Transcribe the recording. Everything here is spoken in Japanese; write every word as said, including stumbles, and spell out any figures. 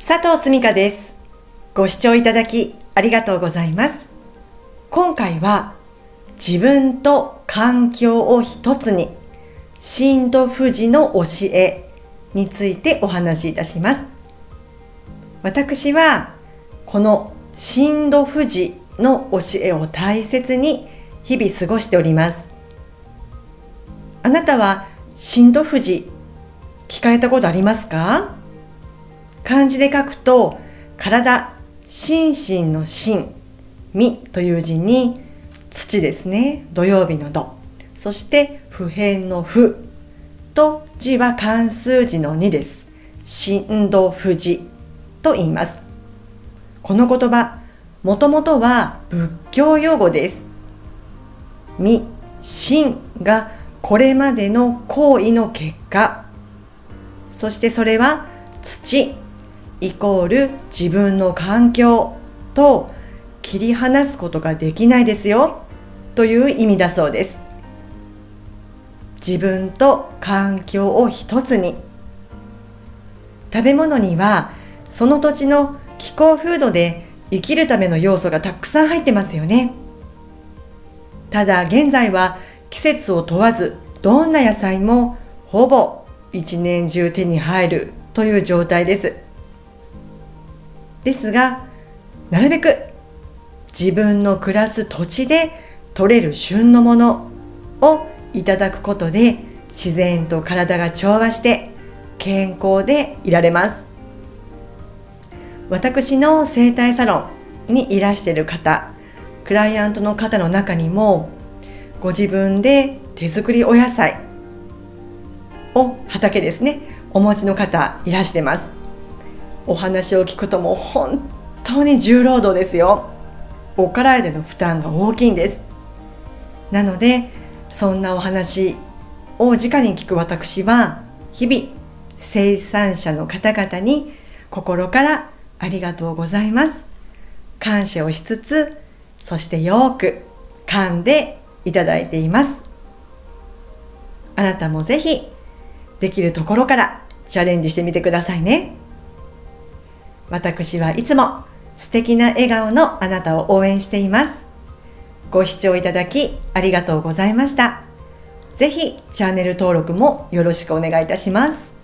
佐藤すみかです。ご視聴いただきありがとうございます。今回は自分と環境を一つに、真土富士の教えについてお話しいたします。私はこの真土富士の教えを大切に日々過ごしております。あなたは真土富士聞かれたことありますか？漢字で書くと体、心身の心、身という字に土ですね、土曜日の土、そして普遍の普と字は漢数字のにです。真土富士と言います。この言葉、もともとは仏教用語です。身、心がこれまでの行為の結果、そしてそれは土イコール自分の環境と切り離すことができないですよという意味だそうです。自分と環境を一つに。食べ物にはその土地の気候風土で生きるための要素がたくさん入ってますよね。ただ現在は季節を問わずどんな野菜もほぼ一年中手に入るという状態です。ですが、なるべく自分の暮らす土地で採れる旬のものをいただくことで自然と体が調和して健康でいられます。私の整体サロンにいらしている方、クライアントの方の中にもご自分で手作りお野菜を畑ですね、お持ちの方いらしてます。お話を聞くともう本当に重労働ですよ。お体での負担が大きいんです。なのでそんなお話を直に聞く私は日々生産者の方々に心からありがとうございます感謝をしつつ、そしてよく噛んでいただいています。あなたもぜひできるところからチャレンジしてみてくださいね。私はいつも素敵な笑顔のあなたを応援しています。ご視聴いただきありがとうございました。ぜひチャンネル登録もよろしくお願いいたします。